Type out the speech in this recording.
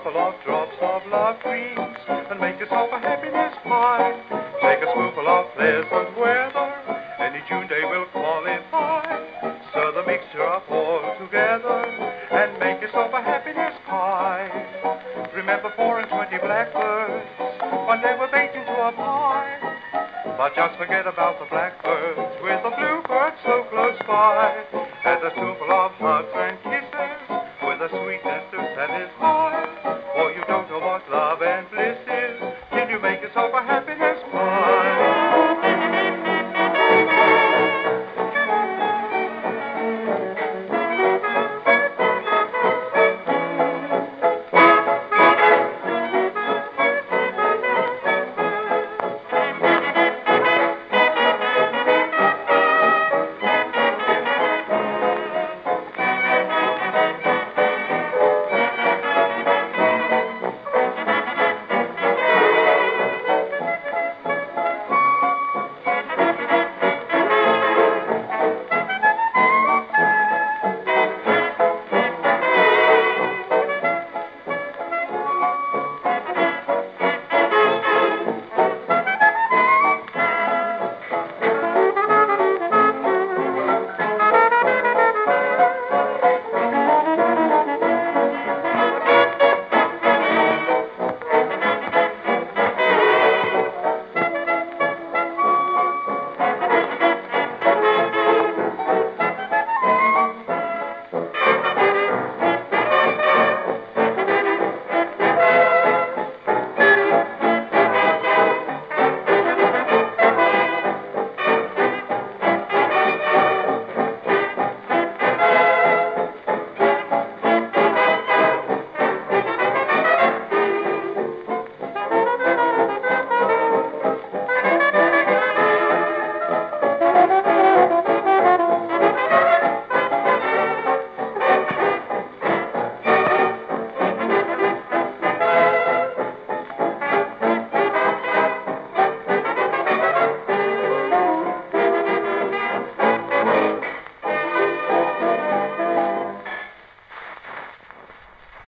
couple of drops of love creams and make yourself a happiness pie. Take a spoonful of pleasant weather, any June day will qualify. Stir the mixture up all together and make yourself a happiness pie. Remember 4 and 20 blackbirds, one day were baked into a pie. But just forget about the blackbirds with the bluebirds so close by. And a spoonful of hugs and kisses with a sweet